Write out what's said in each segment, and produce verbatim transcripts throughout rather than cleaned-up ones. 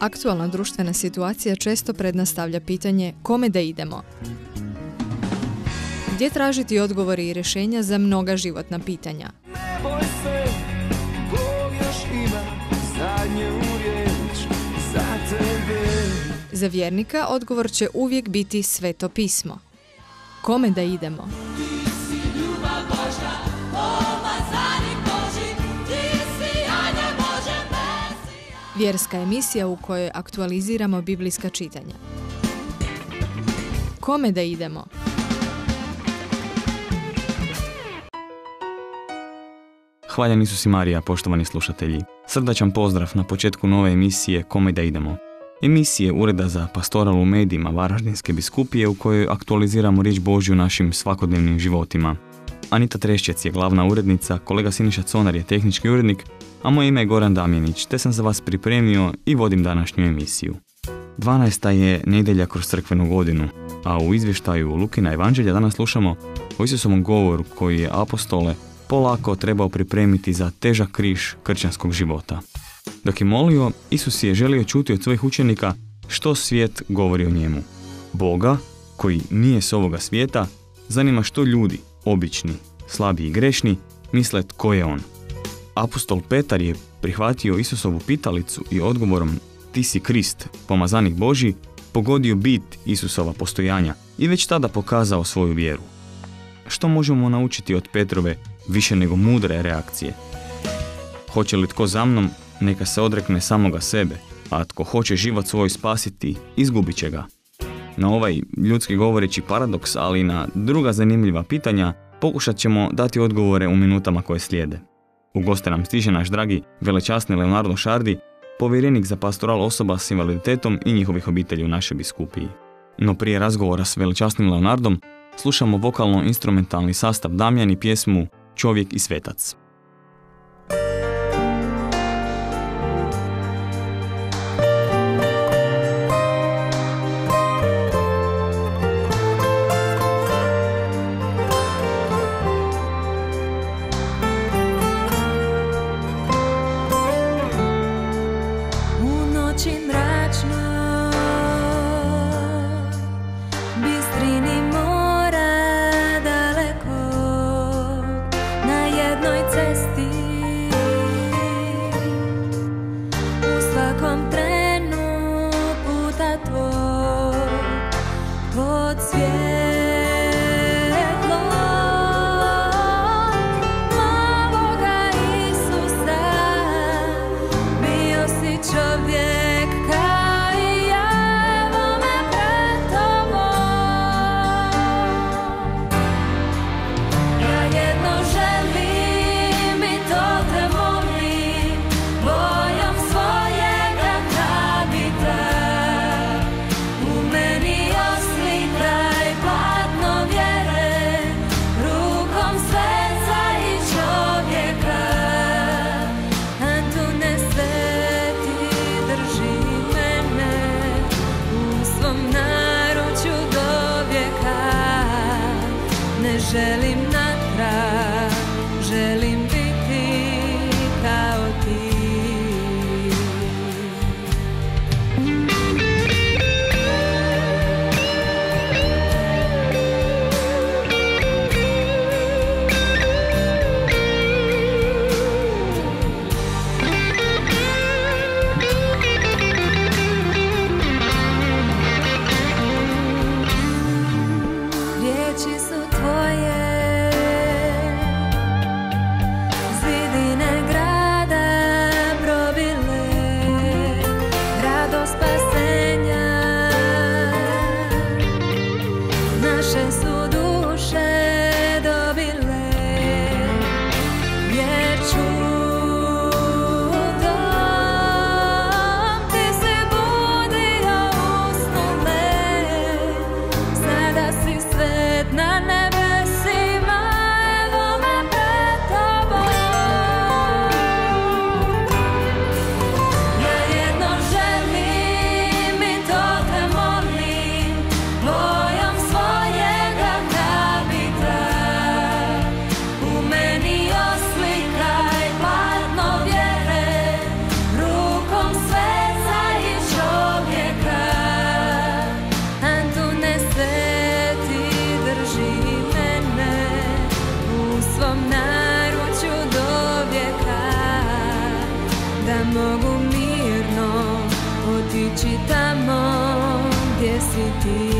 Aktualna društvena situacija često pred nas stavlja pitanje kome da idemo. Gdje tražiti odgovore i rješenja za mnoga životna pitanja? Ne boj se, Bog još ima zadnju riječ za tebe. Za vjernika odgovor će uvijek biti Sveto pismo. Kome da idemo? Vjerska emisija u kojoj aktualiziramo biblijska čitanja. Kome da idemo? Hvaljen Isus i Marija, poštovani slušatelji. Srdačan pozdrav na početku nove emisije Kome da idemo. Emisije Ureda za pastoral u medijima Varaždinske biskupije u kojoj aktualiziramo riječ Božju u našim svakodnevnim životima. Anita Trešćec je glavna urednica, kolega Siniša Conar je tehnički urednik, a moje ime je Goran Damjanić, te sam za vas pripremio i vodim današnju emisiju. dvanaesta je nedjelja kroz crkvenu godinu, a u izvještaju Lukina evanđelja danas slušamo o Isusovom govoru koji je apostole polako trebao pripremiti za težak križ kršćanskog života. Dok je molio, Isus je želio čuti od svojih učenika što svijet govori o njemu. Boga, koji nije s ovoga svijeta, zanima što ljudi, obični, slabi i grešni, misle tko je on. Apostol Petar je prihvatio Isusovu pitalicu i odgovorom ti si Krist, pomazanik Božji, pogodio bit Isusova postojanja i već tada pokazao svoju vjeru. Što možemo naučiti od Petrove više nego mudre reakcije? Hoće li tko za mnom, neka se odrekne samoga sebe, a tko hoće život svoj spasiti, izgubit će ga. Na ovaj ljudski govoreći paradoks, ali i na druga zanimljiva pitanja, pokušat ćemo dati odgovore u minutama koje slijede. U goste nam stiže naš dragi velečasni Leonardo Šardi, povjerenik za pastoral osoba s invaliditetom i njihovih obitelji u našoj biskupiji. No prije razgovora s velečasnim Leonardom slušamo vokalno-instrumentalni sastav Damjan i pjesmu Čovjek i svetac. Želim natrag, želim biti kao ti. Riječi su tvoje mogu mirno otići tamo gdje si ti.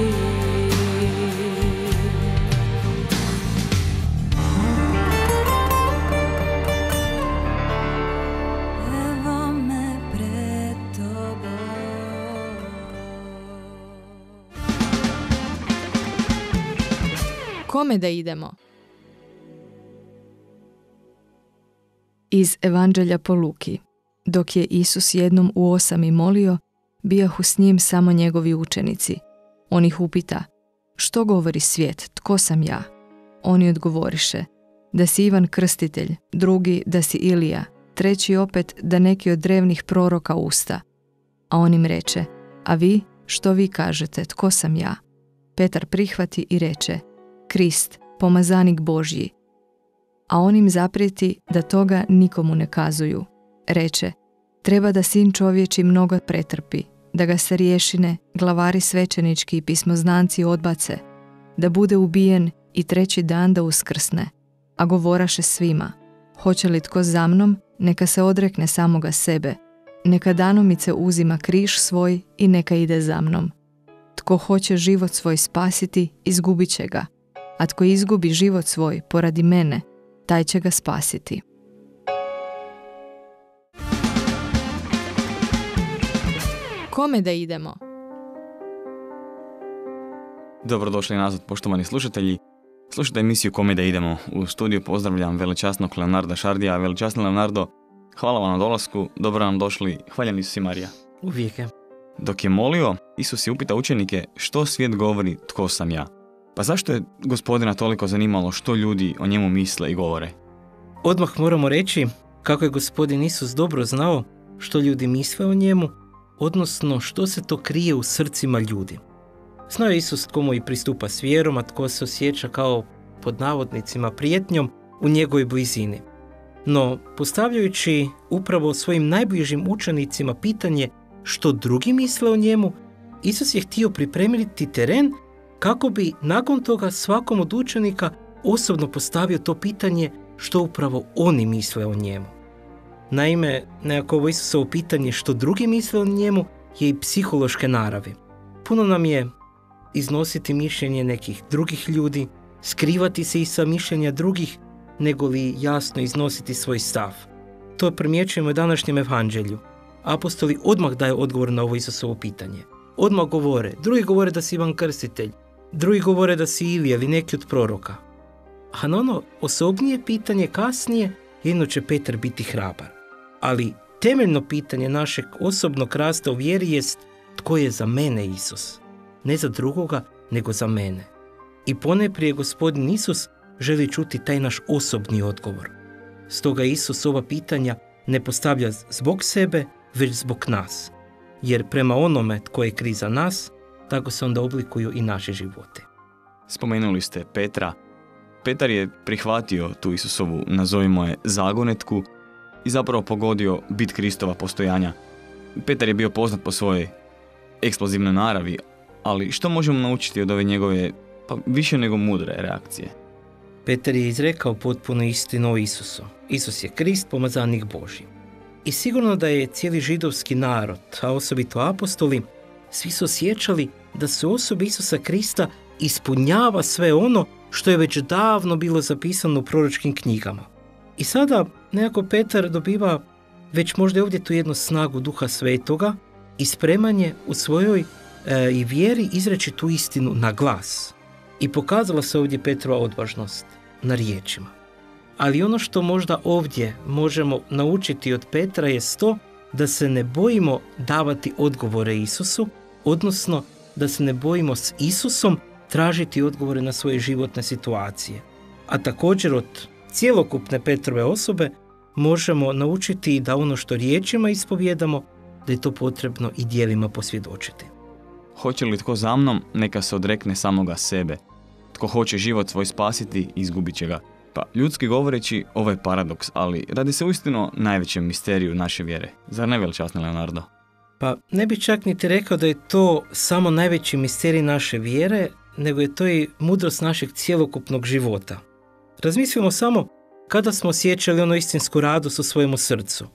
Evo me pred tobom. Kome da idemo? Iz Evanđelja po Luki. Dok je Isus jednom u osami molio, bijahu s njim samo njegovi učenici. On ih upita, što govori svijet, tko sam ja? Oni odgovoriše, da si Ivan Krstitelj, drugi da si Ilija, treći opet da neki od drevnih proroka usta. A on im reče, a vi, što vi kažete, tko sam ja? Petar prihvati i reče, Krist, pomazanik Božji. A on im zaprijeti da toga nikomu ne kazuju. Reče, treba da sin čovječi mnogo pretrpi, da ga starješine, glavari svećenički i pismoznanci odbace, da bude ubijen i treći dan da uskrsne. A govoraše svima, hoće li tko za mnom, neka se odrekne samoga sebe, neka danomice uzima križ svoj i neka ide za mnom. Tko hoće život svoj spasiti, izgubit će ga, a tko izgubi život svoj poradi mene, taj će ga spasiti. Kome da idemo? Dobrodošli nazad, poštovani slušatelji. Slušajte emisiju Kome da idemo. U studiju pozdravljam velečasnog Leonarda Šardija. Velečasni Leonardo, hvala vam na dolasku, dobro nam došli, hvaljen Isus i Marija. Uvijek je. Dok je molio, Isus je upita učenike što svijet govori, tko sam ja. Pa zašto je Gospodina toliko zanimalo što ljudi o njemu misle i govore? Odmah moramo reći kako je Gospodin Isus dobro znao što ljudi misle o njemu, odnosno što se to krije u srcima ljudi. Znao je Isus tko mu i pristupa s vjerom, a tko se osjeća kao, pod navodnicima, prijetnjom u njegovoj blizini. No, postavljajući upravo svojim najbližim učenicima pitanje što drugi misle o njemu, Isus je htio pripremiti teren kako bi nakon toga svakom od učenika osobno postavio to pitanje što upravo oni misle o njemu. Naime, nekako ovo Isusovo pitanje što drugi misle o njemu je i psihološke naravi. Puno nam je iznositi mišljenje nekih drugih ljudi, skrivati se i sa mišljenja drugih, nego li jasno iznositi svoj stav. To primjećujemo u današnjem evanđelju. Apostoli odmah daju odgovor na ovo Isusovo pitanje. Odmah govore, drugi govore da si Ivan Krstitelj, drugi govore da si Ilija ili neki od proroka. A na ono osobnije pitanje kasnije, jedno će Petar biti hrabar. Ali temeljno pitanje našeg osobnog rasta u vjeri jest tko je za mene Isus. Ne za drugoga, nego za mene. I ponajprije Gospodin Isus želi čuti taj naš osobni odgovor. Stoga Isus ova pitanja ne postavlja zbog sebe, već zbog nas. Jer prema onome tko je kriv za nas, tako se onda oblikuju i naše živote. Spomenuli ste Petra. Petar je prihvatio tu Isusovu, nazovimo je, zagonetku i zapravo pogodio bit Kristova postojanja. Petar je bio poznat po svojoj eksplozivnoj naravi, ali što možemo naučiti od ove njegove, pa više nego mudre reakcije? Petar je izrekao potpuno istinu o Isusu. Isus je Krist, pomazanik Božji. I sigurno da je cijeli židovski narod, a osobito apostoli, svi su osjećali da se u osobi Isusa Krista ispunjava sve ono što je već davno bilo zapisano u proročkim knjigama. I sada nekako Petar dobiva već možda ovdje tu jednu snagu Duha Svetoga i spremanje u svojoj e, i vjeri izreći tu istinu na glas. I pokazala se ovdje Petrova odvažnost na riječima. Ali ono što možda ovdje možemo naučiti od Petra je to da se ne bojimo davati odgovore Isusu, odnosno da se ne bojimo s Isusom tražiti odgovore na svoje životne situacije. A također od cjelokupne Petrove osobe možemo naučiti da ono što riječima ispovjedamo, da je to potrebno i djelima posvjedočiti. Hoće li tko za mnom, neka se odrekne samoga sebe. Tko hoće život svoj spasiti, izgubit će ga. Pa, ljudski govoreći, ovo je paradoks, ali radi se uistinu o najvećem misteriju naše vjere. Zar ne, velečasni Leonardo? Pa ne bi čak niti rekao da je to samo najveći misterij naše vjere, nego je to i mudrost našeg cjelokupnog života. Razmislimo samo kada smo osjećali ono istinsku radost u svojemu srcu.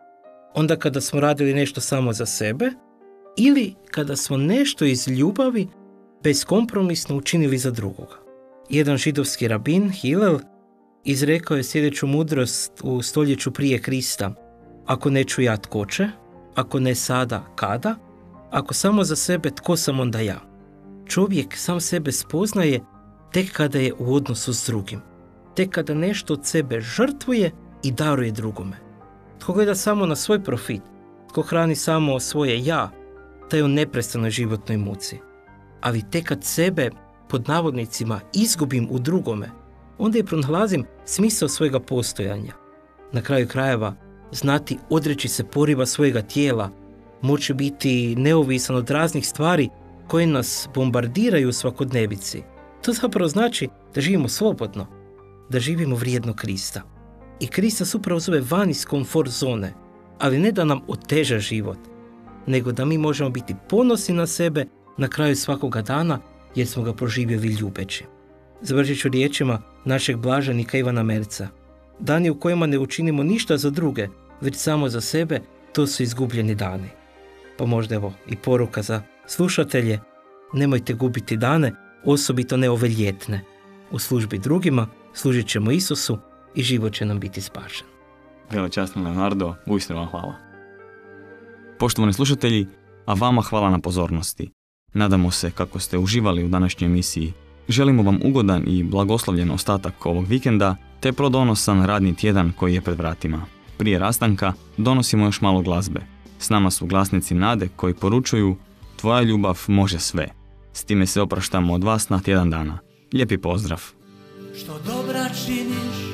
onda kada smo radili nešto samo za sebe ili kada smo nešto iz ljubavi beskompromisno učinili za drugoga. Jedan židovski rabin, Hillel, izrekao je sljedeću mudrost u stoljeću prije Krista. Ako ne ću ja, tko će? Ako ne sada, kada? Ako samo za sebe, tko sam onda ja? Čovjek sam sebe spoznaje tek kada je u odnosu s drugim. Tek kada nešto od sebe žrtvuje i daruje drugome. Tko gleda samo na svoj profit, tko hrani samo svoje ja, taj je u neprestanoj životnoj muci. Ali tek kad sebe, pod navodnicima, izgubim u drugome, onda je pronalazim smisao svojega postojanja. Na kraju krajeva, znati odreći se poriva svojega tijela, moći biti neovisan od raznih stvari koje nas bombardiraju u svakodnevici. To zapravo znači da živimo slobodno, da živimo vrijedno Krista. I Krista se upravo zove van iz komfort zone, ali ne da nam oteža život, nego da mi možemo biti ponosni na sebe na kraju svakoga dana jer smo ga proživjeli ljubeći. Završit ću riječima našeg blaženika Ivana Merca. Dani u kojima ne učinimo ništa za druge, već samo za sebe, to su izgubljeni dani. Pa možda evo i poruka za slušatelje, nemojte gubiti dane, osobito ne ove ljetne. U službi drugima služit ćemo Isusu i život će nam biti spašen. Velečasni Leonardo, uistinu vam hvala. Poštovani slušatelji, a vama hvala na pozornosti. Nadamo se kako ste uživali u današnjoj emisiji. Želimo vam ugodan i blagoslovljen ostatak ovog vikenda, te plodonosan radni tjedan koji je pred vratima. Prije rastanka donosimo još malo glazbe. S nama su glasnici Nade koji poručuju Tvoja ljubav može sve. S time se opraštamo od vas na tjedan dana. Lijepi pozdrav. Što dobra činiš,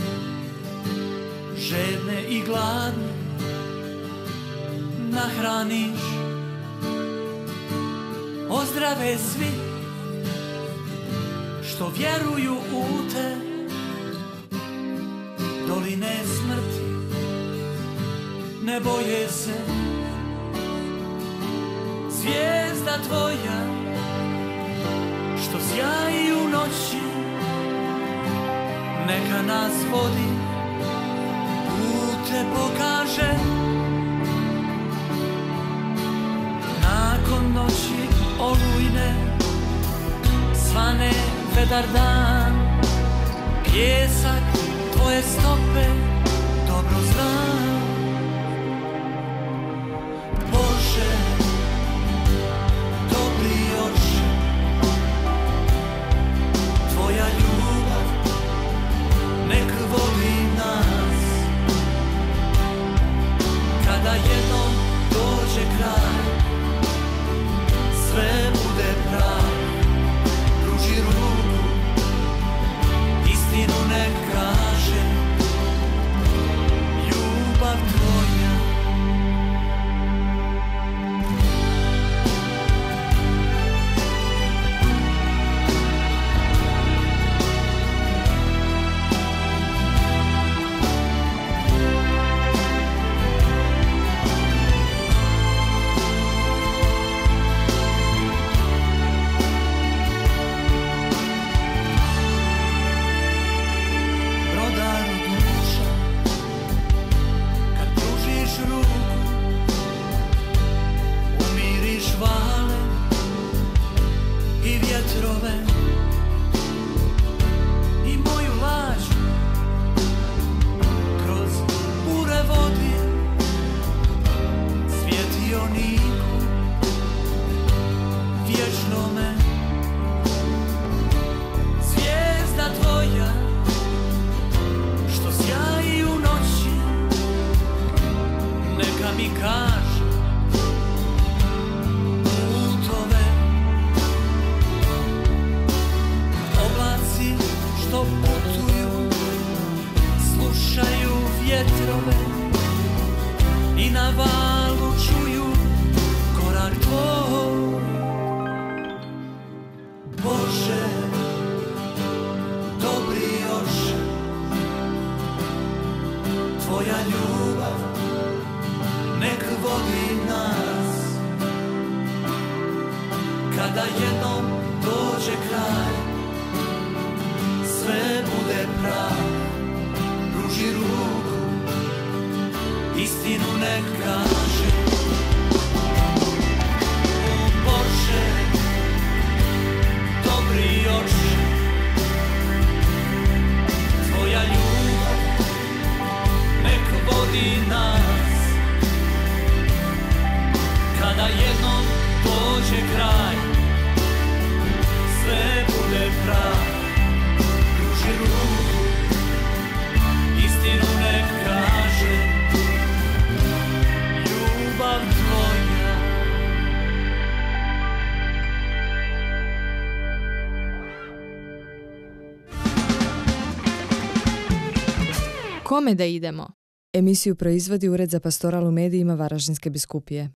žedne i gladne nahraniš, ozdrave svi što vjeruju u te, doline smrti ne boje se. Zvijezda tvoja što sjaji u noći, neka nas vodi, pute pokaže. Nakon noći olujne svane vedar dan, pjesak tvoje stope dobro znam. Bože, dobri oče, tvoja ljubav nek vodi nas. Kada jednom dođe kraj, sve bude prav, pruži ruku, istinu nek kaže, ljubav tvoja. I na valu čuju korak tvoj. Bože, dobri oče, tvoja ljubav nek vodi nas. Kada jednom dođe kraj, sve bude prav, pruži ruku, istinu nek kaže. O Bože, dobri oče, tvoja ljubav nek vodi nas. Kada jednom dođe kraj, sve bude pravo. Pruži ruku, istinu nek kaže, ljubav tvoja. Kome da idemo? Emisiju proizvodi Ured za pastoral u medijima Varaždinske biskupije.